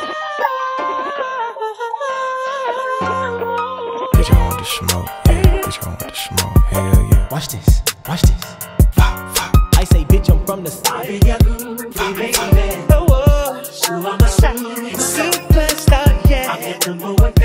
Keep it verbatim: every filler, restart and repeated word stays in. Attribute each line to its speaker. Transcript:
Speaker 1: Bitch, I want the smoke, yeah. Bitch, I want the smoke, hell yeah.
Speaker 2: Watch this, watch this. I say, bitch, I'm from the side. Superstar, yeah.